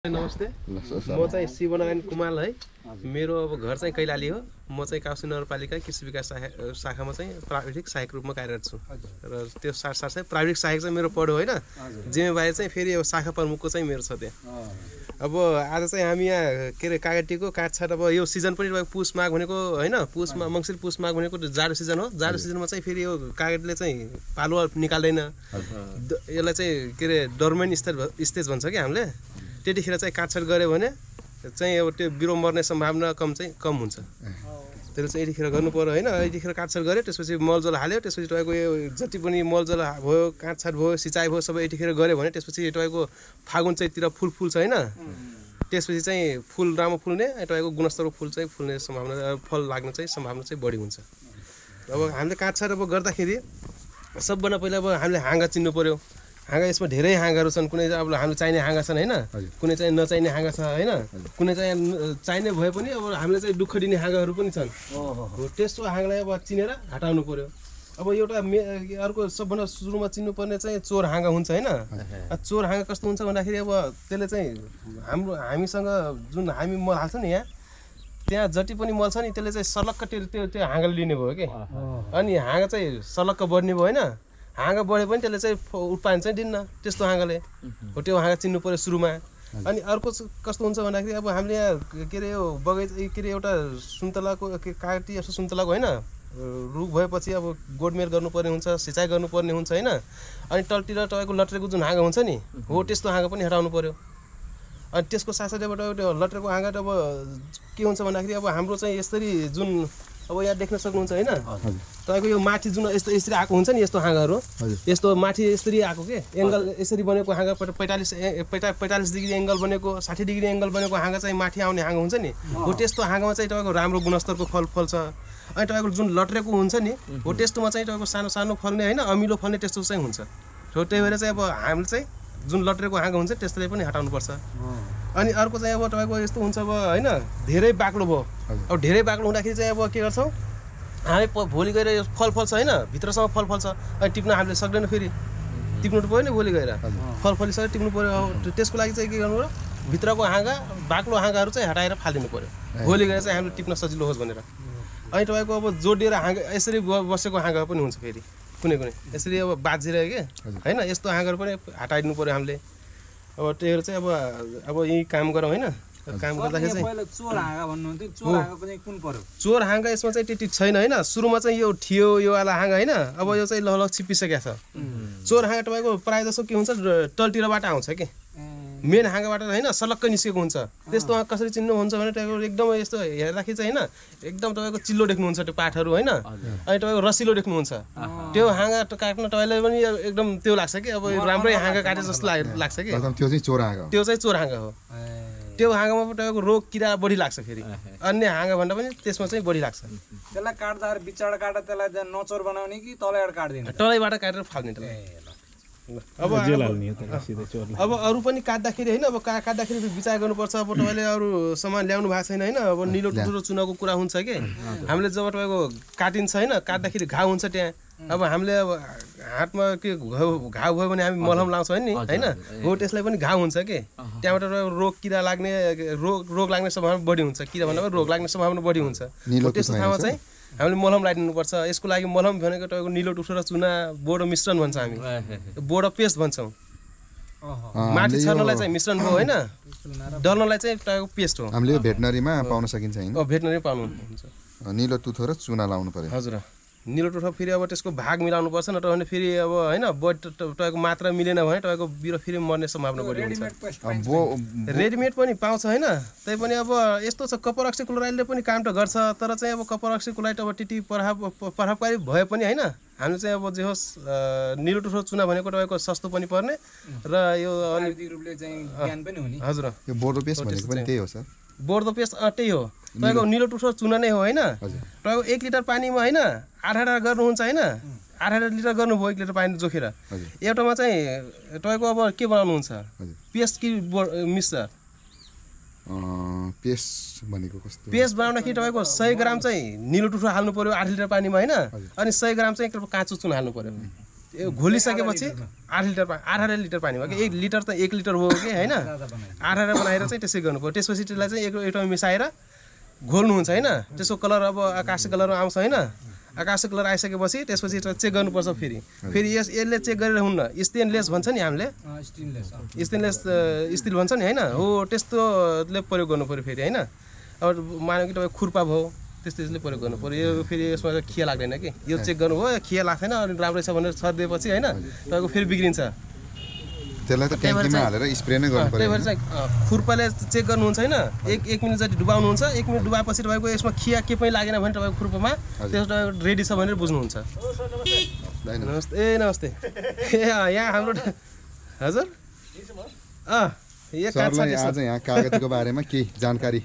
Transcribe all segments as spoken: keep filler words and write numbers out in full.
नमस्ते म चाहिँ शिवनारायण कुमार है मेरो अब घर चाहिँ कैलाली हो म चाहिँ काउसी नगरपालिका कृषि विकास शाखामा चाहिँ प्राविधिक सहायक रूपमा कार्यरत छु र त्यो साथसाथै प्राविधिक सहायक चाहिँ मेरो पढ्यो हैन जिम्मेवारी चाहिँ फेरि यो शाखा प्रमुखको चाहिँ मेरो छ त्यहाँ। अब आज चाहिँ हामी यहाँ के रे कागतीको काटछाट अब यो सिजन पनि पुष माघ भनेको हैन पुष मङ्सिर पुष माघ भनेको जाडो सिजन हो। जाडो सिजनमा चाहिँ फेरि यो कागतले चाहिँ पालुवा निकाल्दैन, यसलाई चाहिँ के रे डोर्मेन्ट स्टेज स्टेज भन्छ कि हामीले। त्यतिखेर चाहिँ काटछाट गऱ्यो भने चाहिँ अब त्यो बिरुवा मर्ने सम्भावना कम चाहिँ कम हुन्छ। त्यसले चाहिँ यतिखेर गर्नु पर्यो हैन। यतिखेर काटछाट गऱ्यो, त्यसपछि मलजल हाल्यो, त्यसपछि तपाईँको यो जति पनि मलजल भयो, काटछाट भयो, सिँचाइ भयो, सबै यतिखेर गऱ्यो भने त्यसपछि तपाईँको फागुन चैततिर फुल फुल्छ हैन। त्यसपछि चाहिँ फुल राम्रो फुल्ने, तपाईँको गुणस्तरको फुल चाहिँ फुल्ने सम्भावना, फल लाग्ने चाहिँ सम्भावना चाहिँ बढी हुन्छ। अब हामीले काटछाट अब गर्दाखेरि सबभन्दा पहिला अब हामीले हाँगा चिन्नु पर्यो। हाँगा यसमा धेरै हाँगाहरू छन्, कुनै चाहिँ अब हामीले चाहिने हाँगा छन् हैन, कुनै चाहिँ नचाहिने हाँगा छ हैन, कुनै चाहिँ चाहिने भए पनि अब हामीले चाहिँ दुःख दिने हाँगाहरू पनि छन्। हो त्यस्तो हाँगालाई अब चिनेर हटाउनु पर्यो। अब एउटा अर्को सबभन्दा सुरुमा चिन्नुपर्ने चाहिँ चोर हाँगा हुन्छ हैन। चोर हाँगा कस्तो हुन्छ भन्दाखेरि अब त्यसले चाहिँ हाम्रो हामीसँग जुन हामी मल हाल्छ नि यहाँ, त्यहाँ जति पनि मल छ नि त्यसले चाहिँ सलक्क त्यो त्यो त्यो हाँगाले लिने भयो कि। अनि हाँगा चाहिँ सलक्क बढ्ने भयो हैन। हाँगा बढ्यो पनि त्यसले चाहिँ उत्पादन चाहिँ दिन्न त्यस्तो हाँगाले। हो त्यो हाँगा चिन्नु पर्यो सुरुमा। अनि अर्को कस्तो हुन्छ भन्दाखेरि अब हामीले यहाँ के अरे यो बगैँचा के अरे एउटा सुन्तलाको कागती यस्तो सुन्तलाको होइन रुख भएपछि अब गोडमेर गर्नुपर्ने हुन्छ, सिँचाइ गर्नुपर्ने हुन्छ होइन। अनि तलतिर तपाईँको लट्रेको जुन हाँगा हुन्छ नि, हो त्यस्तो हाँगा पनि हटाउनु पर्यो। अनि त्यसको साथसाथै अब त्यो लट्रेको हाँगा अब के हुन्छ भन्दाखेरि अब हाम्रो चाहिँ यसरी जुन अब यहाँ देख्न सक्नुहुन्छ हैन, तपाईँको यो माथि जुन यस्तो यसरी आएको हुन्छ नि, यस्तो हाँगाहरू यस्तो माथि यसरी आएको के एङ्गल यसरी बनेको हाँगा पैँतालिस पैँता पैँतालिस डिग्री एङ्गल बनेको, साठी डिग्री एङ्गल बनेको हाँगा चाहिँ माथि आउने हाँगा हुन्छ नि, हो त्यस्तो हाँगामा चाहिँ तपाईँको राम्रो गुणस्तरको फल फल्छ। अनि तपाईँको जुन लट्रेको हुन्छ नि, हो त्यस्तोमा चाहिँ तपाईँको सानो सानो फल्ने होइन, अमिलो फल्ने त्यस्तो चाहिँ हुन्छ। हो त्यही भएर चाहिँ अब हामीले चाहिँ जुन लट्रेको हाँगा हुन्छ त्यसलाई पनि हटाउनुपर्छ। अनि अर्को चाहिँ अब तपाईँको यस्तो हुन्छ अब होइन धेरै बाक्लो भयो। अब धेरै बाक्लो हुँदाखेरि चाहिँ अब के गर्छौँ हामी भोलि गएर यो फल फल्छ होइन, भित्रसम्म फल फल्छ, अनि टिप्न हामीले सक्दैन, फेरि टिप्नु पऱ्यो नि भोलि गएर फल फलिसकेर टिप्नु पऱ्यो। त्यसको लागि चाहिँ के गर्नु पऱ्यो, भित्रको हाँगा बाक्लो हाँगाहरू चाहिँ हटाएर फालिदिनु पऱ्यो भोलि गएर चाहिँ हामीले टिप्न सजिलो होस् भनेर। अनि तपाईँको अब जोडिएर हाँगा यसरी बसेको हाँगा पनि हुन्छ, फेरि कुनै कुनै यसरी अब बाँझिएर के होइन यस्तो हाँगाहरू पनि हटाइदिनु पऱ्यो हामीले। अब त्यही चाहिँ अब अब यही काम गरौँ होइन। काम गर्दाखेरि चाहिँ चोर हाँगा भन्नुहुन्थ्यो, चोर हाँगा पनि कुन पर्यो? चोर हाँगा यसमा चाहिँ त्यति छैन होइन। सुरुमा चाहिँ यो थियो यो वाला हाँगा होइन, अब यो चाहिँ लगभग छिपिसकेको छ। चोर हाँगा तपाईँको प्रायः जसो के हुन्छ तलतिरबाट आउँछ कि, मेन हाँगाबाट होइन सलक्कै निस्केको हुन्छ। त्यस्तो कसरी चिन्नुहुन्छ भने तपाईँको एकदम यस्तो हेर्दाखेरि चाहिँ होइन एकदम तपाईँको चिल्लो देख्नुहुन्छ त्यो पाठहरू होइन, अनि तपाईँको रसिलो देख्नुहुन्छ। त्यो हाँगा काट्न तपाईँलाई पनि एकदम त्यो लाग्छ कि अब राम्रै हाँगा काटे जस्तो लाग्छ कि, त्यो चाहिँ चोर हाँगा त्यो चाहिँ चोर हाँगा हो। त्यो हाँगामा तपाईँको रोग किरा बढी लाग्छ, फेरि अन्य हाँगा भन्दा पनि त्यसमा चाहिँ बढी लाग्छ। त्यसलाई काट्दा बिचबाट काट्दा त्यसलाई नचोर बनाउने कि तलैबाट काट्दिने? तलैबाट काटेर फाल्ने त्यसलाई। अब अब अरू पनि काट्दाखेरि होइन अब का काट्दाखेरि विचार गर्नुपर्छ। अब तपाईँले अरू सामान ल्याउनु भएको छैन होइन, अब निलो टुटो चुनाको कुरा हुन्छ कि हामीले जब तपाईँको काटिन्छ होइन काट्दाखेरि घाउ हुन्छ त्यहाँ। अब हामीले अब हातमा के घाउ घाउ भयो भने हामी मलहम लाउँछौँ नि होइन, हो त्यसलाई पनि घाउ हुन्छ कि त्यहाँबाट रोग किरा लाग्ने रोग रोग लाग्ने सम्भावना बढी हुन्छ, किरा भन्दा पनि रोग लाग्ने सम्भावना बढी हुन्छ। त्यस्तो ठाउँमा चाहिँ हामीले मलहम लगाइदिनुपर्छ। यसको लागि मलहम भनेको तपाईँको निलो टुठो र चुना बोडो मिश्रण भन्छ, हामी बोडो पेस्ट भन्छौँ। माथि छर्नलाई चाहिँ मिश्रण भयो होइन, डल्नलाई चाहिँ तपाईँको पेस्ट हो। हामीले भेटनरीमा पाउन सकिन्छ होइन? भेटनरी पाउनुहुन्छ। निलो टुथो र चुना लाउनु पर्यो। हजुर निलो टुठो फेरि अब त्यसको भाग मिलाउनु पर्छ, नत्र भने फेरि अब होइन बढी तपाईँको मात्रा मिलेन भने तपाईँको बिरुवा फेरि मर्ने सम्भावना बढी हुन्छ। रेडिमेड पनि पाउँछ होइन, त्यही पनि अब यस्तो छ कपर अक्सी क्लोराइडले पनि काम त गर्छ, तर चाहिँ अब कपर अक्सी क्लोराइड अब त्यति प्रभाव प्रभावकारी भए पनि होइन हामीले चाहिँ अब जे होस् निलो टुठो चुना भनेको तपाईँको सस्तो पनि पर्ने र यो प्राविधिक रूपले चाहिँ ज्ञान पनि हुने। हजुर यो बोर्डो पेस्ट भनेको पनि त्यही हो सर? बोर्डो पेस्ट त्यही हो, तपाईँको निलो टुठो चुना नै हो होइन। तपाईँको एक लिटर पानीमा होइन आठ आठ गर्नुहुन्छ होइन, आठ आठ लिटर गर्नुभयो एक लिटर पानी जोखेर, एउटामा चाहिँ तपाईँको अब के बनाउनुहुन्छ पेस्ट कि मिक्सचर? पेस्ट भनेको कस्तो? पेस्ट बनाउँदाखेरि तपाईँको सय ग्राम चाहिँ निलो टुठो हाल्नु पर्यो आठ लिटर पानीमा होइन, अनि सय ग्राम चाहिँ काँचो चुना हाल्नु पर्यो। घोलिसकेपछि आठ लिटर पानी आठ आठ लिटर पानी भयो कि एक लिटर त एक लिटर हो कि होइन आठ आठ बनाएर चाहिँ त्यसै गर्नु पर्यो त्यसपछि त्यसलाई चाहिँ एक एउटा मिसाएर घोल्नुहुन्छ होइन त्यसको कलर अब आकाशी कलर आउँछ होइन आकाशी कलर आइसकेपछि त्यसपछि चेक गर्नुपर्छ फेरि फेरि यस यसले चेक गरेर हुन्न स्टेनलेस भन्छ नि हामीले स्टेनलेस स्टिल भन्छ नि होइन हो त्यस्तोले प्रयोग गर्नु पऱ्यो फेरि होइन अब मान्यो कि तपाईँ खुर्पा भयो त्यस्तोले प्रयोग गर्नु पऱ्यो यो फेरि यसमा चाहिँ खिया लाग्दैन कि यो चेक गर्नुभयो खिया लाग्दैन अनि राम्रै छ भनेर छरिदिएपछि होइन तपाईँको फेरि बिग्रिन्छ त्यसलाई त ट्याङ्कीमा हालेर स्प्रे नै गर्नु त्यही पर्यो भएर चाहिँ खुर्पाले चेक गर्नुहुन्छ होइन एक एक मिनट जति डुबाउनुहुन्छ एक मिनट डुबाएपछि तपाईँको यसमा खिया के पनि लागेन भने तपाईँको खुर्पामा त्यस तपाईँको रेडी छ भनेर बुझ्नुहुन्छ नमस्ते ए नमस्ते ए यहाँ हाम्रो हजुर अँ यहाँ सरलाई आज यहाँ कागतीको बारेमा केही जानकारी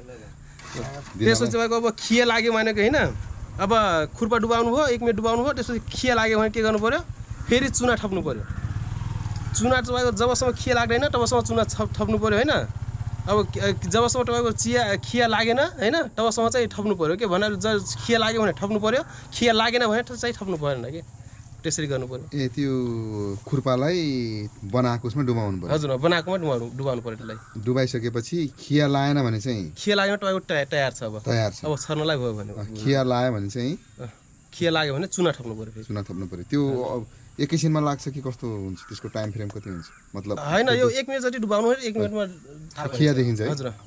त्यसपछि तपाईँको अब खिया लाग्यो भनेको होइन अब खुर्पा डुबाउनु भयो एक मिनट डुबाउनु भयो त्यसपछि खिया लाग्यो भने के गर्नु पऱ्यो फेरि चुना थप्नु पऱ्यो चुना तपाईँको जबसम्म खिया लाग्दैन तबसम्म चुना थप थप्नु पऱ्यो होइन अब जबसम्म तपाईँको चिया खिया लागेन होइन तबसम्म चाहिँ थप्नु पऱ्यो के भनेर ज खिया लाग्यो भने थप्नु पऱ्यो खिया लागेन भने चाहिँ थप्नु परेन कि त्यसरी गर्नु पऱ्यो ए त्यो खुर्पालाई बनाएको उसमा डुबाउनु पर्यो हजुर बनाएकोमा डुबाउनु डुबाउनु पऱ्यो त्यसलाई डुबाइसकेपछि खिया लाएन भने चाहिँ खिया लाग्यो तपाईँको तयार तयार छ अब तयार छ अब छर्नलाई भयो भने खिया लायो भने चाहिँ खिया लाग्यो भने चुना थप्नु पऱ्यो फेरि चुना थप्नु पर्यो त्यो एकैछिनमा लाग्छ कि कस्तो हुन्छ त्यसको टाइम फ्रेम कति हुन्छ मतलब होइन यो एक मिनट जति डुबाउनु एक मिनटमा खिया देखिन्छ है हजुर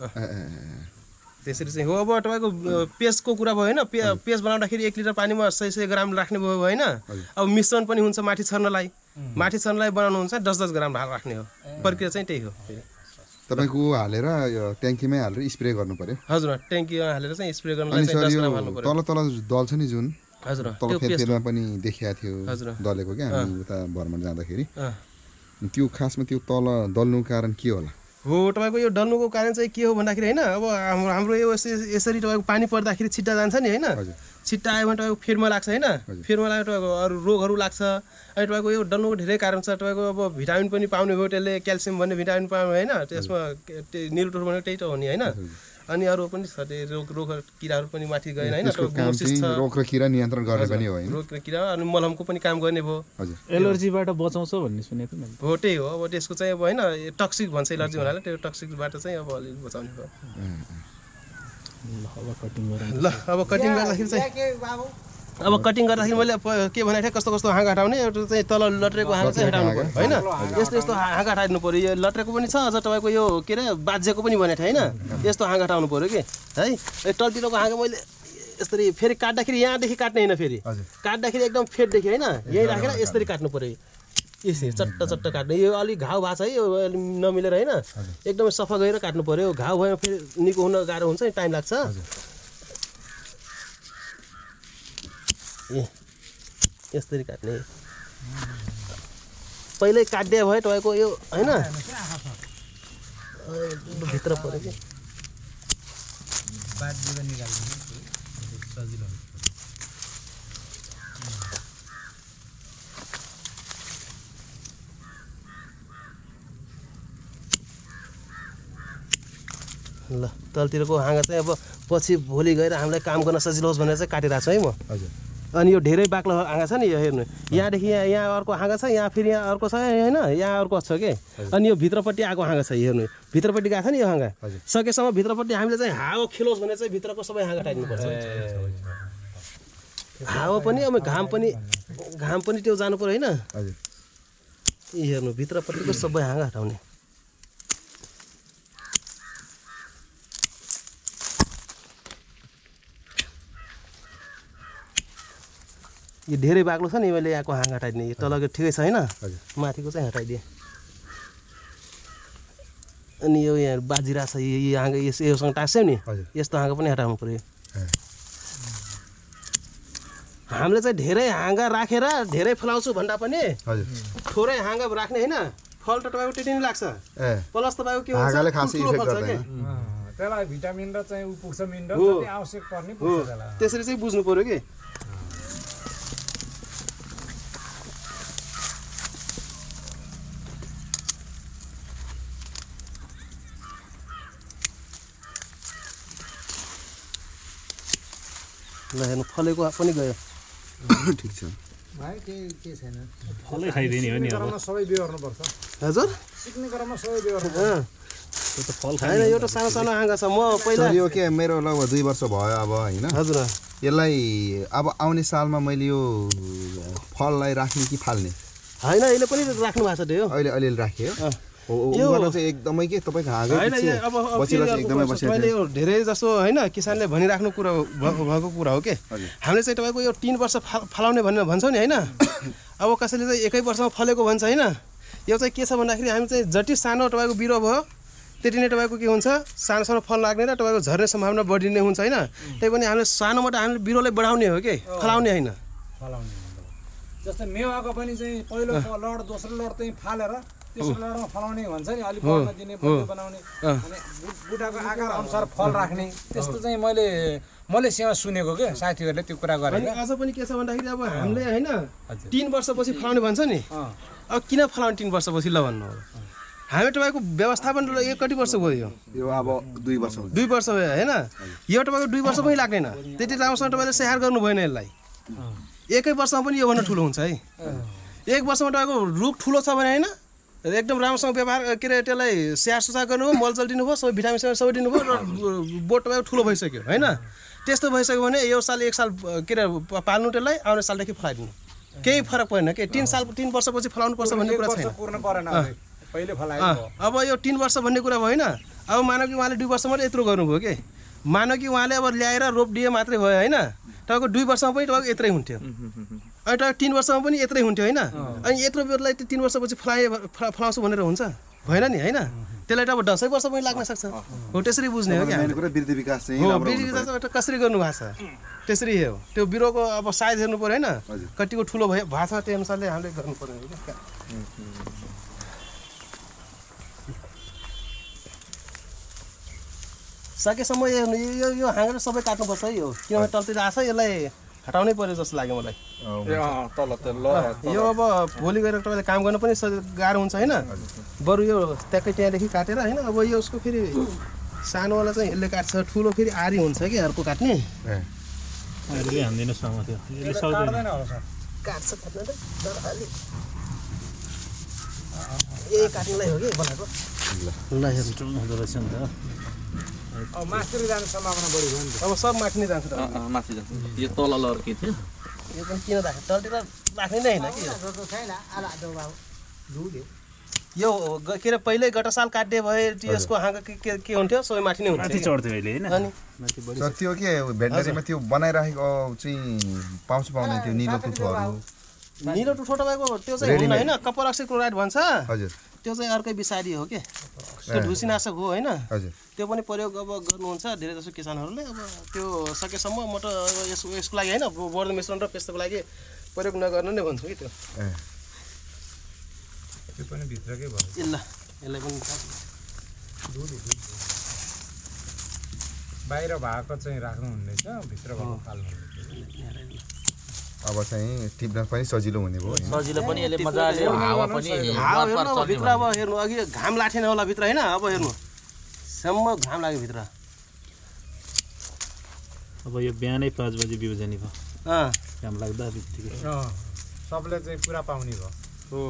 त्यसरी चाहिँ हो अब तपाईँको पेस्टको कुरा भयो होइन पे पेस्ट बनाउँदाखेरि एक लिटर पानीमा सय सय ग्राम राख्ने भयो होइन अब मिश्रण पनि हुन्छ माथि छर्नलाई माथि छर्नलाई बनाउनु हुन्छ दस दस ग्राम राख्ने हो प्रक्रिया चाहिँ त्यही हो तपाईँको हालेर यो ट्याङ्कीमै हालेर स्प्रे गर्नु पर्यो हजुर ट्याङ्कीमा हालेर चाहिँ स्प्रे गर्नु अनि सर यो तल तल दल्छ नि जुन हजुर तल फेदमा पनि देखिया थियो दलेको क्या हामी उता भ्रमण जाँदाखेरि त्यो खासमा त्यो तल दल्नुको कारण के होला हो तपाईँको यो डल्नुको कारण चाहिँ के हो भन्दाखेरि होइन अब हाम्रो हाम्रो यो यसरी तपाईँको पानी पर्दाखेरि छिट्टा जान्छ नि होइन छिट्टा आयो भने तपाईँको फेदमा लाग्छ होइन फेदमा लाग्यो तपाईँको अरू रोगहरू लाग्छ अनि तपाईँको यो डल्नुको धेरै कारण छ तपाईँको अब भिटामिन पनि पाउने भयो त्यसले क्याल्सियम भन्ने भिटामिन पाउने होइन त्यसमा न्युट्रोन भनेको त्यही त हो नि होइन अनि अरू पनि छ त्यो रोग रोग किराहरू पनि माथि गएन होइन रोग र किरा नियन्त्रण गर्ने पनि हो हैन रोग र किरा अनि मलमको पनि काम गर्ने भयो हजुर एलर्जीबाट बचाउँछ भन्ने सुनेको मैले हो त्यही हो अब त्यसको चाहिँ अब होइन टक्सिक भन्छ एलर्जी हुनाले त्यो टक्सिकबाट चाहिँ अब अलिक बचाउने भयो अब कटिङ गरौँ ल अब कटिङ गर्दाखेरि चाहिँ अब कटिङ गर्दाखेरि मैले के भनेको थिएँ कस्तो कस्तो हाँगा हटाउने एउटा चाहिँ तल लट्रेको हाँगा चाहिँ हटाउनु पऱ्यो होइन यस्तो यस्तो हाँगा हटाइदिनु पऱ्यो यो लट्रेको पनि छ अझ तपाईँको यो के अरे बाज्यको पनि भनेको थिएँ होइन यस्तो हाँगा हटाउनु पऱ्यो कि है तलतिरको हाँगा मैले यसरी फेरि काट्दाखेरि यहाँदेखि काट्ने होइन फेरि काट्दाखेरि एकदम फेददेखि होइन यहीँ राखेर यसरी काट्नु पऱ्यो यसरी चट्ट चट्ट काट्नु यो अलिक घाउ भएको छ है यो नमिलेर होइन एकदमै सफा गरेर काट्नु पऱ्यो घाउ भयो फेरि निको हुन गाह्रो हुन्छ टाइम लाग्छ ए यसरी काट्ने पहिल्यै काटिदिए भयो तपाईँको यो होइन भित्र पऱ्यो कि ल तलतिरको हाँगा चाहिँ अब पछि भोलि गएर हामीलाई काम गर्न सजिलो होस् भनेर चाहिँ काटिरहेको छु है म हजुर अनि यो धेरै बाक्लो हाँगा छ नि यो हेर्नु यहाँदेखि यहाँ यहाँ अर्को हाँगा छ यहाँ फेरि यहाँ अर्को छ होइन यहाँ अर्को छ कि अनि यो भित्रपट्टि आएको हाँगा छ हेर्नु भित्रपट्टि गएको छ नि यो हाँगा सकेसम्म भित्रपट्टि हामीले चाहिँ हावा खेलोस् भने चाहिँ भित्रको सबै हाँगा हटाइदिनुपर्छ हावा पनि अब घाम पनि घाम पनि त्यो जानु पर्यो होइन हेर्नु भित्रपट्टिको सबै हाँगा हटाउने यो धेरै बाक्लो छ नि मैले यहाँको हाँगा हटाइदिने यो तलको ठिकै छ होइन माथिको चाहिँ हटाइदिएँ अनि यो यहाँ बाजिरा छ यो हाँगा यस योसँग टाँस्यो नि यस्तो हाँगा पनि हटाउनु पऱ्यो हामीले चाहिँ धेरै हाँगा राखेर धेरै फलाउँछु भन्दा पनि थोरै हाँगा राख्ने होइन फल त तपाईँको त्यति नै लाग्छ प्लस तपाईँको के हुन्छ त्यसलाई भिटामिन र चाहिँ पुग्छ मिनरल जति आवश्यक पर्ने पुग्छ त्यसलाई त्यसरी चाहिँ बुझ्नु पऱ्यो कि ल हेर्नु फलेको पनि गयो ठिक छ भाइ के के छैन फलै खाइदिने हो नि अब क्रममा सबै बिहोर्नुपर्छ हजुर सिक्ने क्रममा सबै बिहोर्नु त्यो त फल होइन एउटा सानो सानो आँगा छ म पहिला सर यो के मेरो लगभग दुई वर्ष भयो अब होइन हजुर यसलाई अब आउने सालमा मैले यो फललाई राख्ने कि फाल्ने होइन अहिले पनि राख्नु भएको छ त्यो अहिले अलिअलि राखेँ हो यो चाहिँ एकदमै के तपाईँको हाँगै होइन अब अब बसिरहेको छ, एकदमै के बसिरहेको मैले यो धेरै जसो होइन किसानले भनिराख्नु कुरा हो- भ- भएको कुरा हो के हामीले चाहिँ तपाईँको यो तिन वर्ष फा- फलाउने भनेर भन्छौँ नि होइन अब कसैले चाहिँ एकै वर्षमा फलेको भन्छ होइन यो चाहिँ के छ भन्दाखेरि हामी चाहिँ जति सानो तपाईँको बिरुवा भयो त्यति नै तपाईँको के हुन्छ सानो सानो फल लाग्ने र तपाईँको झर्ने सम्भावना बढिने हुन्छ होइन त्यही पनि हामीले सानोबाट हामीले बिरुवालाई बढाउने हो कि फलाउने होइन फलाउने जस्तै मेवाको पनि चाहिँ पहिलो लड दोस्रो लड चाहिँ फालेर तेस्रो लडमा फलाउने भन्छ नि अलिक बढ्न दिने बलियो बनाउने अनि बुढाको आकार अनुसार फल राख्ने त्यस्तो चाहिँ मैले मलेसियामा सुनेको के साथीहरूले त्यो कुरा अनि गरेको अझ पनि के छ भन्दाखेरि अब हामीले होइन तिन वर्षपछि फलाउने भन्छ नि अब किन फलाउने तिन वर्षपछि ल भन्नु अब हामी तपाईँको व्यवस्थापन एक कति वर्ष भयो यो अब दुई वर्ष हुन्छ दुई वर्ष भयो होइन यो तपाईँको दुई वर्ष पनि लाग्दैन त्यति राम्रोसँग तपाईँले स्याहार गर्नु भएन यसलाई एकै वर्षमा पनि योभन्दा ठुलो हुन्छ है एक वर्षमा तपाईँको रुख ठुलो छ भने होइन एकदम राम्रोसँग व्यवहार के अरे त्यसलाई स्याहार सुसार गर्नुभयो मलजल दिनुभयो सबै भिटामिन सबै दिनुभयो र बोट तपाईँको ठुलो भइसक्यो होइन त्यस्तो भइसक्यो भने यो साल एक साल के अरे पाल्नु त्यसलाई आउने सालदेखि फलाइदिनु केही फरक परेन के तिन साल तिन वर्षपछि फलाउनु पर्छ भन्ने कुरा छैन पूर्ण परेन पहिले फलाए अब यो तिन वर्ष भन्ने कुरा भयो होइन अब मानव कि उहाँले दुई वर्ष मात्रै यत्रो गर्नुभयो कि मानव कि उहाँले अब ल्याएर रोप दिए मात्रै भयो होइन तपाईँको दुई वर्षमा पनि तपाईँको यत्रै हुन्थ्यो अनि तपाईँको तिन वर्षमा पनि यत्रै हुन्थ्यो होइन अनि यत्रो बेरलाई तिन वर्षपछि फलाए फलाउँछु भनेर हुन्छ भएन नि होइन त्यसलाई त अब दसैँ वर्ष पनि लाग्न सक्छ हो त्यसरी बुझ्ने हो क्या वृद्धि विकास चाहिँ हो वृद्धि विकास कसरी गर्नु भएको छ त्यसरी हो त्यो बिरुवाको अब साइज हेर्नु पऱ्यो होइन कतिको ठुलो भयो भएको छ त्यो अनुसारले हामीले गर्नु पऱ्यो क्या सकेसम्म यो यो यो हाँगेर सबै काट्नुपर्छ है यो किनभने तलतिर आछ यसलाई हटाउनै पर्यो जस्तो लाग्यो मलाई यो अब भोलि गएर तपाईँले काम गर्न पनि गाह्रो हुन्छ होइन बरु यो ट्याक्कै त्यहाँदेखि काटेर होइन अब यो उसको फेरि सानोवाला चाहिँ यसले काट्छ ठुलो फेरि आरी हुन्छ कि अर्को काट्ने अहिले हान्दिनु सामा थियो यसले सक्दैन काट्छ काट्न त तर अलि ए काट्नलाई हो कि बनाएको ल हेर्नु हुँदो रहेछ नि त अब मास्टरी जाने सम्भावना बढी भयो नि अब सब माथि नै जान्छ त माथि जान्छ यो तल लड्के थियो यो पनि किन राख्ने तलतिर राख्ने नै होइन कि यो के अरे पहिल्यै गत साल काट्ने भए यसको हाँगा के के के हुन्थ्यो सबै माथि नै माथि हुन्थ्यो चढ्थ्यो अहिले होइन अनि माथि बढी सर त्यो के भेटनेरीमा त्यो बनाइराखेको चाहिँ पाउँछ पाउने त्यो निलो टुथोहरू निलो टुठो तपाईँको त्यो चाहिँ हुन्न होइन कपर अक्सिक्लोराइड भन्छ हजुर त्यो चाहिँ अर्कै विषादी हो के त्यो ढुसीनाशक हो होइन हजुर त्यो पनि प्रयोग अब गर्नुहुन्छ धेरै जसो किसानहरूले अब त्यो सकेसम्म म त अब यसको यसको लागि होइन बर्द मिश्रण र पेस्टको लागि प्रयोग नगर्नु नै भन्छु कि त्यो त्यो पनि भित्रकै भयो ल यसलाई पनि बाहिर भएको चाहिँ राख्नु हुँदैछ भित्र भएको फाल्नु हुँदैछ अब चाहिँ टिप्न पनि सजिलो हुने भयो सजिलो पनि यसले मजाले हावा पनि हावा हेर्नु अब भित्र अब हेर्नु अघि घाम लाठेन होला भित्र होइन अब हेर्नु सम्म घाम लाग्यो भित्र अब यो बिहानै पाँच बजी बिउ जाने भयो अँ घाम लाग्दा बित्तिकै सबले चाहिँ पुरा पाउने भयो हो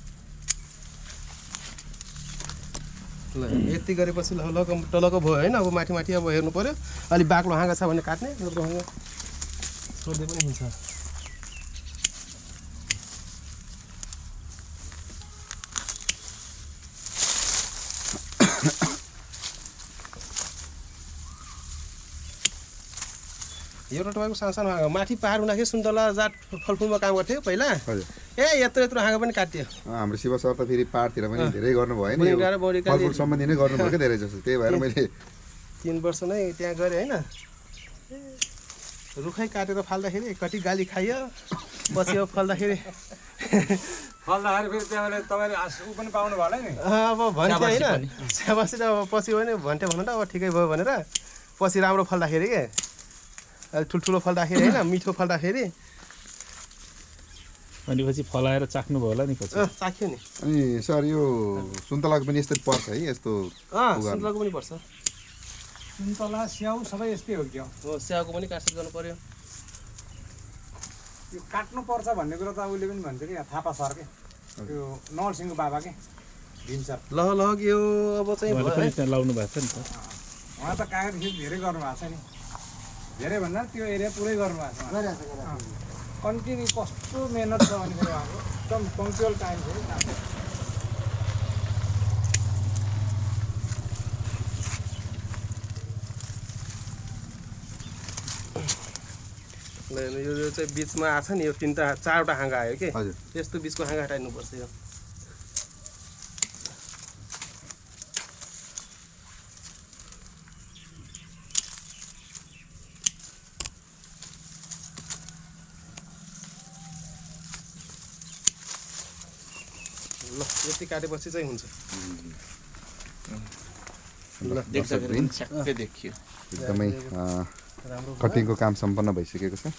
ल यति गरेपछि ल टलको भयो होइन अब माथि माथि अब हेर्नु पऱ्यो अलिक बाक्लो हाँगा छ भने काट्ने नत्र हाँगा छोड्दै पनि हुन्छ एउटा तपाईँको सानो सानो हाँगा माथि पहाड हुँदाखेरि सुन्तला जात फलफुलमा काम गर्थ्यो पहिला ए यत्रो यत्रो हाँगा पनि काट्थ्यो हाम्रो शिव सर त फेरि पाहाडतिर पनि धेरै गर्नुभयो नि बुढिका र बौढिका फलफुल सम्बन्धी नै गर्नुभयो क्या धेरै जस्तो त्यही भएर मैले तिन वर्ष नै त्यहाँ गरेँ होइन रुखै काटेर फाल्दाखेरि कति गाली खाइयो पछि अब फल्दाखेरि फल्दाखेरि फेरि त्यहाँबाट तपाईँले ऊ पनि पाउनु भयो होला नि अब भन्थ्यो होइन स्याबासी त अब पछि भने भन्थ्यो भन्नु त अब ठिकै भयो भनेर पछि राम्रो फल्दाखेरि के अलि ठुल्ठुलो फल्दाखेरि होइन मिठो फल्दाखेरि अनि पछि फलाएर चाख्नु भयो होला नि पछि चाख्यो नि अनि सर यो सुन्तलाको पनि यस्तै पर्छ है यस्तो अँ सुन्तलाको पनि पर्छ सुन्तला स्याउ सबै यस्तै हो क्या हो स्याउको पनि काटछुट गर्नु पर्यो यो काट्नुपर्छ भन्ने कुरा त उसले पनि भन्छ कि थापा सर के त्यो नरसिंहको बाबा के भीम सर लह लह यो अब चाहिँ उहाँले पनि त्यहाँ लाउनु भएको छ नि त उहाँ त कागज खेती धेरै गर्नुभएको छ नि धेरै भन्दा त्यो एरिया पुरै गर्नुभएको छ कन्टिन्यू कस्तो मेहनत छ भने फेरि उहाँको एकदम पङ्क्चुअल टाइम छ है यो यो चाहिँ बिचमा आछ नि यो तिनवटा चारवटा हाँगा आयो कि हजुर यस्तो बिचको हाँगा हटाइदिनुपर्छ यो ल यति काटेपछि चाहिँ हुन्छ ठ्याक्कै देखियो एकदमै कटिङको काम सम्पन्न भइसकेको छ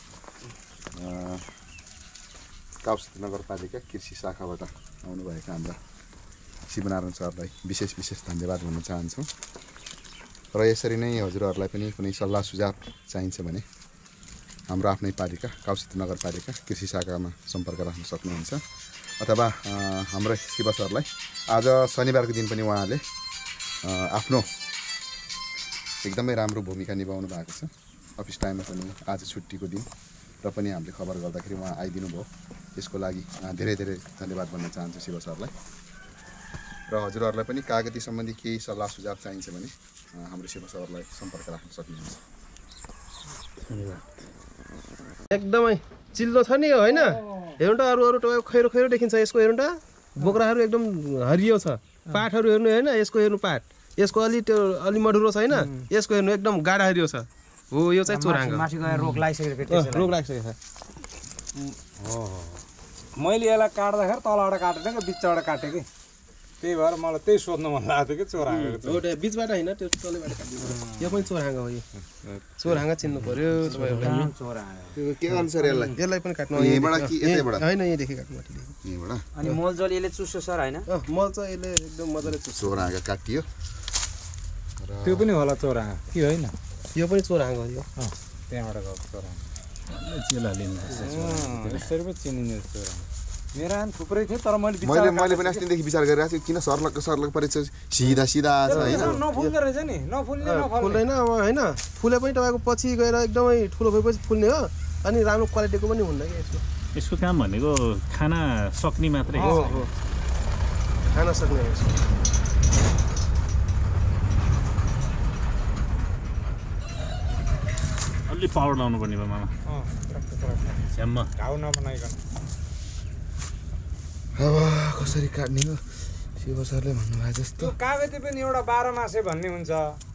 काउसित नगरपालिका कृषि शाखाबाट आउनुभएका हाम्रा शिवनारायण सरलाई विशेष विशेष धन्यवाद भन्न चाहन्छौँ र यसरी नै हजुरहरूलाई पनि कुनै सल्लाह सुझाव चाहिन्छ भने हाम्रो आफ्नै पालिका काउसित नगरपालिका कृषि शाखामा सम्पर्क राख्न सक्नुहुन्छ अथवा हाम्रै शिव सरलाई आज शनिबारको दिन पनि उहाँले आफ्नो एकदमै राम्रो भूमिका निभाउनु भएको छ अफिस टाइममा पनि आज छुट्टीको दिन र पनि हामीले खबर गर्दाखेरि उहाँ आइदिनु भयो यसको लागि धेरै धेरै धन्यवाद भन्न चाहन्छु शिव सरलाई र हजुरहरूलाई पनि कागती सम्बन्धी केही सल्लाह सुझाव चाहिन्छ भने हाम्रो शिव सरलाई सम्पर्क राख्न सक्नुहुन्छ एकदमै चिल्लो छ नि होइन हेर्नु त अरू अरू तपाईँको खैरो खैरो देखिन्छ यसको हेर्नु त बोक्राहरू एकदम हरियो छ पाठहरू हेर्नु होइन यसको हेर्नु पाठ यसको अलि त्यो अलि मधुरो छैन यसको हेर्नु एकदम गाढा हरियो छ हो यो चाहिँ चोराङ्गो रोग लागिसकेको रोग लागिसकेको छ हो मैले यसलाई काट्दाखेरि तलबाट काटेन कि बिचबाट काटेँ कि त्यही भएर मलाई त्यही सोध्नु मन लागेको थियो कि चोराङ्गो हो त्यो बिचबाट होइन त्यो तलैबाट काट्नु यो पनि चोराङ्गो हो यो चोराङ्गा चिन्नु पर्यो चोराङ्गो के अनुसार यसलाई यसलाई पनि काट्नु यहीँबाट कि यतैबाट होइन यहीँदेखि काट्नु यहीँबाट अनि मलजल यसले चुस्यो सर होइन मल चाहिँ यसले एकदम मजाले चुस्छ चोराङ्गा काटियो त्यो पनि होला चोराङ्गो कि होइन यो पनि चोराङ्गो हो यो त्यहाँबाट गएको चोराङ्गो चेला लिनु यसरी पो चिनिने चोराङ्गो मेरो आन थुप्रै थियो तर मैले मैले मैले पनि अस्तिदेखि विचार गरिरहेको थिएँ किन सर्लक सर्लक परेछ सिधा सिधा आएको छ होइन नफुल्दो रहेछ नि नफुल्ने नफुल्ने फुल्दैन अब होइन फुले पनि तपाईँको पछि गएर एकदमै ठुलो भएपछि फुल्ने हो अनि राम्रो क्वालिटीको पनि हुन्न कि यसको यसको काम भनेको खाना सक्ने मात्रै हो हो खान सक्ने हो यसको अलि पावर लाउनु पर्ने भयो मामा झ्याम्म घाउ नबनाइकन अब कसरी काट्ने हो शिव सरले भन्नुभएको जस्तो त्यो कागती पनि एउटा बाह्र मासे भन्ने हुन्छ